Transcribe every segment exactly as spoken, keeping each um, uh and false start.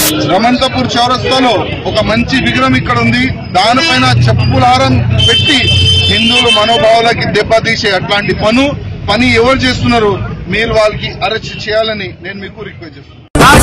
రమంతపూర్ చౌరస్తాలో ఒక మంచి విగ్రహం ఇక్కడ ఉంది. దానిపైన చెప్పులారం పెట్టి హిందువుల మనోభావాలకి దెబ్బతీసే అట్లాంటి పను పని ఎవరు చేస్తున్నారు, మీరు వాళ్ళకి అరెస్ట్ చేయాలని నేను మీకు రిక్వెస్ట్ చేస్తున్నాను.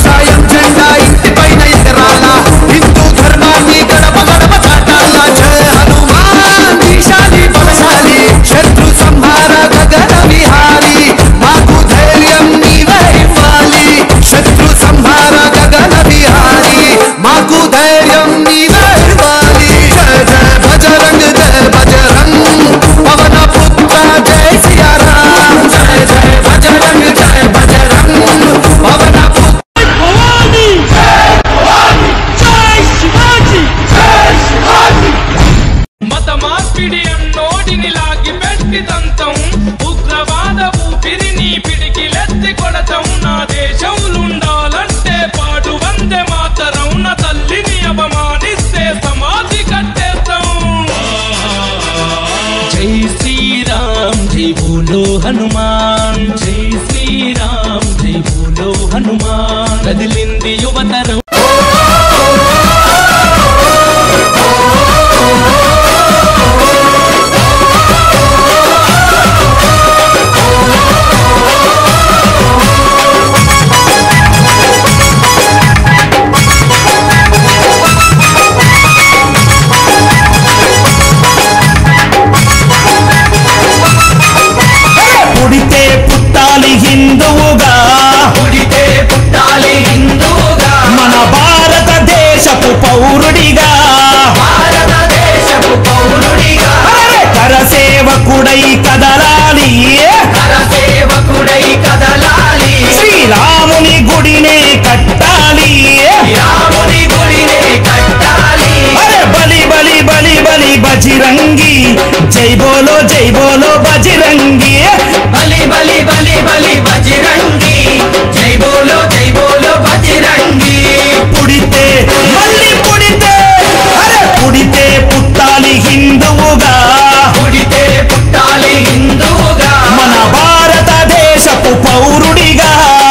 శత్రు సంహార గగన విహారీ మాకు ధైర్యం నీవే ఇవ్వాలి. శత్రు సంహార గగన విహారీ మాకు ధైర్యం నీవే ఇవ్వాలి. జయ జయ బజరంగ్ జయ బజరంగ్ పవన పుత్ర జయ సియా రామ్. జయ జయ బజరంగ్ జయ బజరంగ్ పవన పుత్ర భవానీ జయ భవానీ జయ శివాజీ జయ శివాజీ. మత మార్పిడి అన్నోడిని లాగి పెట్టి దంతం ఉగ్రవాద ఊపిరిని పిడికిలెత్తి కొడతాం. నా దేశంలుండాలంటే పాటు వందే మాతరం. నా తల్లిని అవమానిస్తే సమాధి కట్టేస్తాం. జై శ్రీరామ్ జై బోలో హనుమాన్. జై శ్రీరామ్ జై బోలో హనుమాన్. కదిలింది యువతరం. పుడితే పుట్టాలి హిందువుగా, పుడితే పుట్టాలి హిందువుగా, మన భారతదేశపు పౌరుడిగా, భారతదేశపు పౌరుడిగా. కరసేవకుడై కదలాలి, కరసేవకుడై కదలాలి. శ్రీరాముని గుడినే కట్టాలి, రాముని గుడినే కట్టాలి. అరే బలి బలి బలి బలి బజిరంగి జై బోలో జై బోలో బజిరంగి. బలి బలి బలి బలి బజిరంగి జై బోలో జై బోలో బజిరంగి. పుడితే మళ్ళీ పుడితే, అరే పుడితే పుట్టాలి హిందువుగా, పుడితే పుట్టాలి హిందువుగా, మన భారతదేశపు పౌరుడిగా.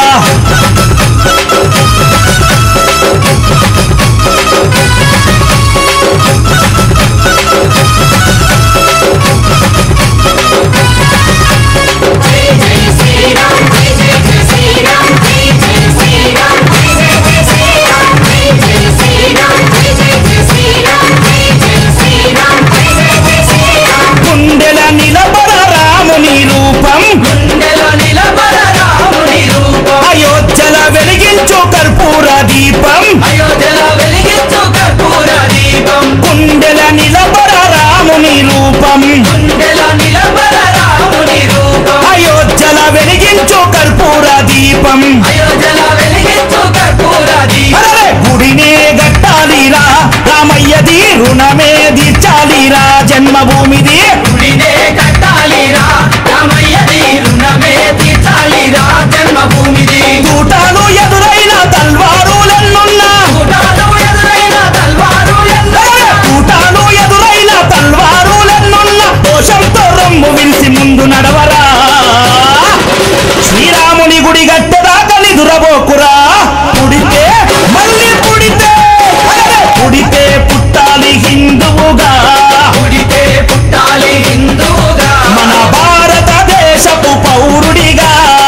గుండెల నిలబడ రాముని రూపం, గుండెల నిలబడ రాముని రూపం. అయోధ్యల వెలిగించు కర్పూర దీపం, అయోధ్యల వెలిగించు కర్పూర దీపం. గుండెల నిలబడ రాముని రూపం, గుండెల నిలబడ రాముని రూపం. అయోధ్యల వెలిగించు కర్పూర దీపం, అయోధ్యల వెలిగించు కర్పూర దీపం. గుడినే గట్టాలిరా రామయ్యది, రుణమే తీర్చాలిరా జన్మభూమిది. గుడినే కట్టాలిరా రామయ్యది, రుణమే తీర్చాలిరా జన్మభూమిది. తూటాలు ఎదురైన తల్వారులెన్నున్నా, తూటాలు ఎదురైన తల్వారులెన్నున్నా, తూటాలు ఎదురైన తల్వారులెన్నున్నా దోషంతో రొమ్ము విరిసి ముందు నడవరా. శ్రీరాముని గుడి గట్టెదాకా నిదురబోకురా. పుడితే మళ్ళీ పుడితే, పుడితే పుట్టాలి హిందువుగా, పుడితే పుట్టాలి హిందువుగా, మన భారతదేశపు పౌరుడిగా.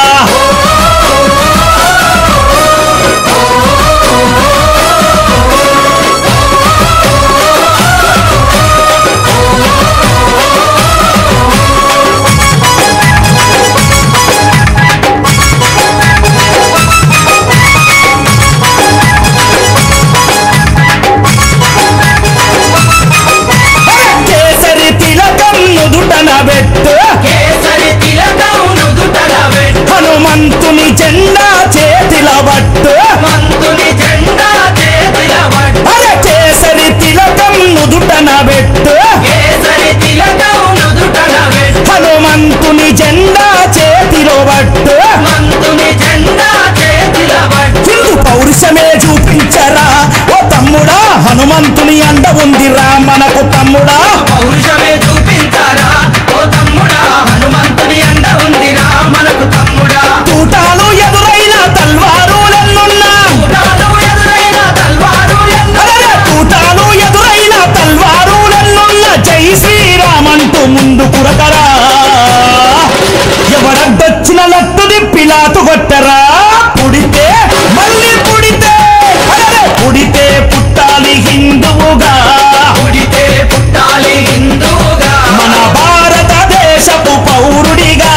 కేసరి తిలకం నుదుటన పెట్టు, కేసరి తిలకం నుదుటన పెట్టు. హనుమంతుని జెండా చేతిల పట్టు, హనుమంతుని జెండా చేతిల పట్టు. అరే కేసరి తిలకం నుదుటన పెట్టు, కేసరి తిలకం నుదుటన పెట్టు. హనుమంతుని జెండా చేతిలో పట్టు, హనుమంతుని జెండా చేతిల పట్టు. హిందూ పౌరుషమే చూపించరా ఓ తమ్ముడా, హనుమంతుని అండ ఉందిరా మనకు తమ్ముడా. పౌరుషమే చూపించరా ఓ తమ్ముడా, హనుమంతుని అండ ఉందిరా మనకు తమ్ముడా. తూటాలు ఎదురైన తల్వారులెన్నున్నా, తూటాలు ఎదురైన కాతు కొట్టరా పుడితే మళ్ళీ పుడితే పుడితే పుట్టాలి హిందువుగా పుడితే పుట్టాలి హిందువుగా మన భారతదేశపు పౌరుడిగా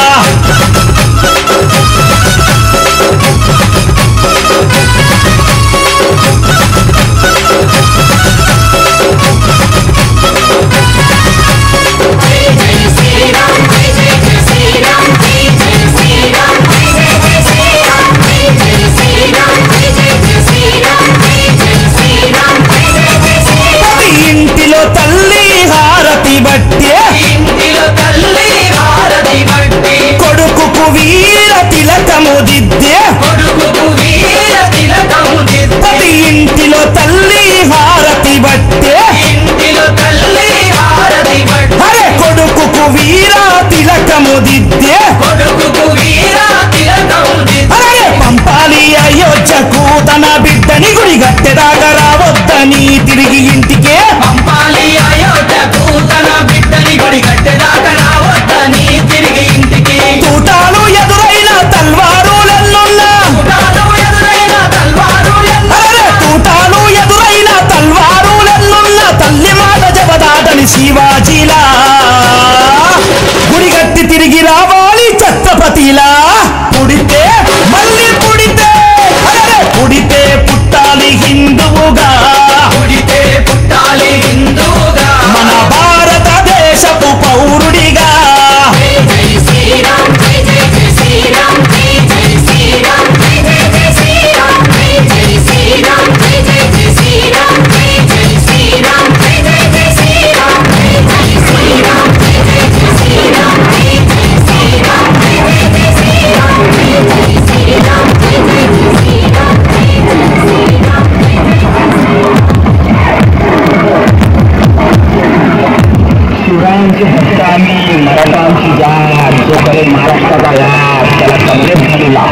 తల్లి హారతి బట్టే ఇంటిలో తల్లి హారతి బట్టే కొడుకుకు వీర తిలకము దిద్దే కొడుకుకు వీర తిలకము దిద్దే ఇంటిలో తల్లి హారతి బట్టే ఇంటిలో తల్లి హారతి బట్టే అరే కొడుకుకు వీర తిలకము దిద్దే కొడుకుకు వీర తిలకము దిద్దే అరే పంపాలి అయోధ్యకు తన బిడ్డని గుడి గట్టెదాకా రావద్దని తిరిగి ఇంటికే పంపాలి అయోధ్యకు తన బిడ్డని గుడి గట్టెదాకా రావద్దని తిరిగి ఇంటికి తూటాలు ఎదురైన తల్వారులెన్నున్నా తూటాలు ఎదురైన తల్వారులెన్నున్నా తూటాలు ఎదురైన తల్వారులెన్నున్నా తల్లి మాట జవదాటని శివాజీలా గుడిగట్టి తిరిగి రావాలి ఛత్రపతిలా పుడితే మళ్ళీ పుడితే పుడితే పుట్టాలి హిందువుగా పుడితే పుట్టాలి హిందువుగా మన భారతదేశపు పౌరుడిగా జై శ్రీరామ్ జై జై జై శ్రీరామ్ జై జై శ్రీరామ్ జై జై జై శ్రీరామ్ జై జై శ్రీరామ్ జై జై జై శ్రీరామ్ జై జై శ్రీరామ్ జై జై జై శ్రీరామ్ జై జై శ్రీరామ్ జై జై జై శ్రీరామ్ జై జై శ్రీరామ్ జై జై జై శ్రీరామ్ జై జై శ్రీరామ్ జై జై జై శ్రీరామ్ జై జై శ్రీరామ్ शिवरायांची हत्या आणि मराठांची जात जो करेल महाराष्ट्राचा याद त्याला समजेल झालेला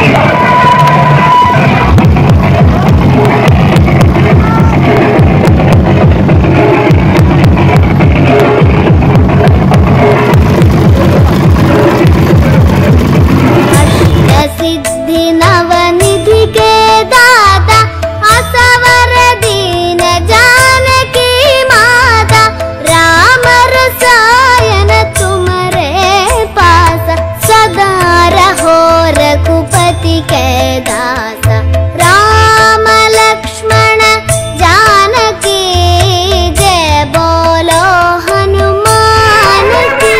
सिद्धि नवनिधि के दाता असवर दीन जानकी माता राम रसायन तुम्हारे पास सदा रहो रघुपति के दासा राम लक्ष्मण जानकी जय बोलो हनुमान की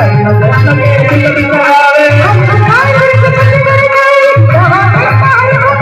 Thank you.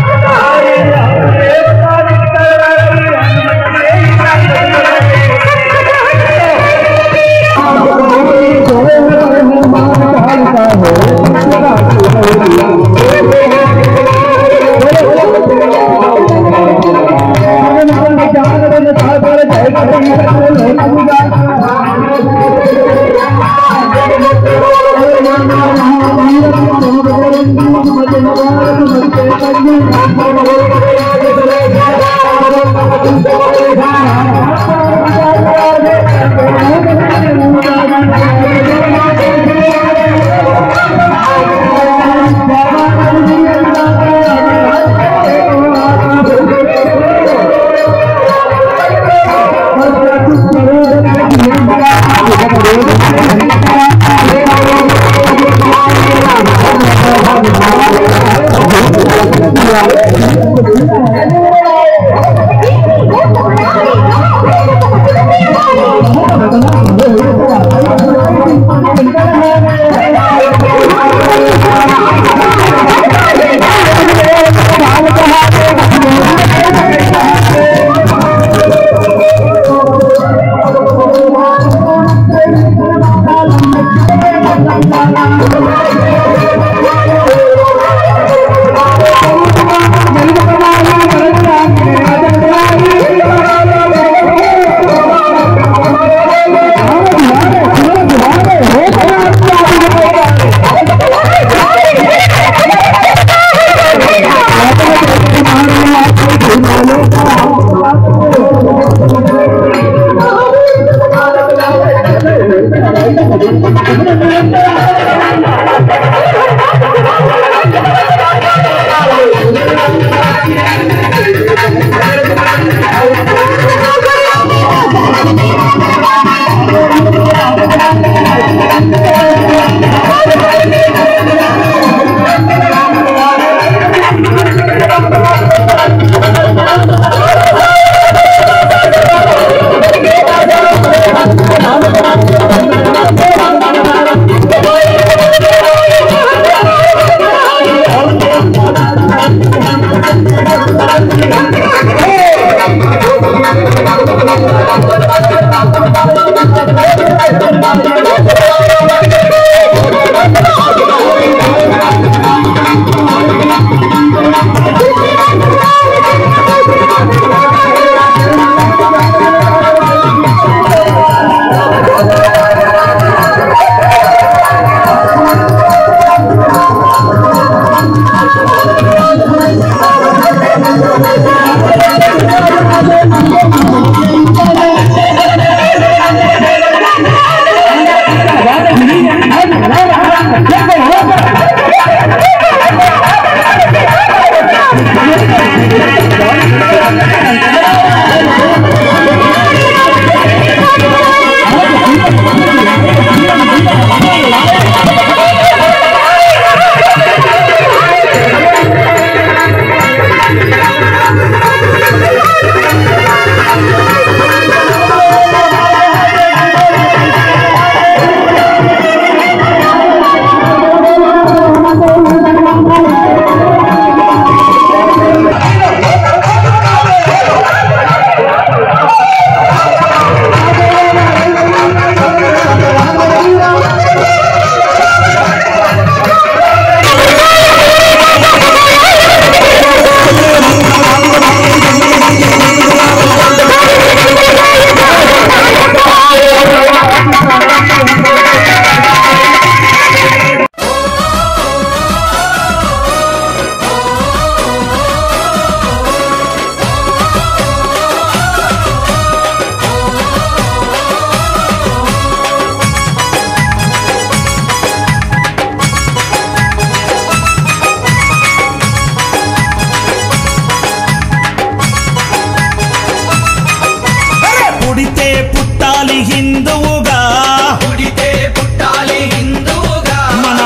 హిందువుగా పుడితే పుట్టాలి హిందువుగా మన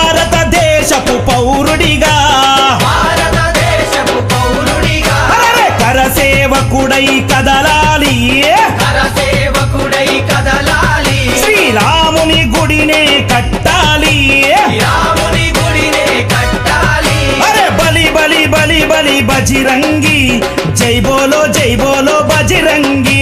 భారతదేశపు పౌరుడిగా భారతదేశపు పౌరుడిగా అరే కరసేవకుడై కదలాలి కరసేవకుడై కదలాలి శ్రీరాముని గుడినే కట్టాలి రాముని గుడినే కట్టాలి అరే బలి బలి బలి బలి బజిరంగి జై బోలో జై బోలో బజిరంగి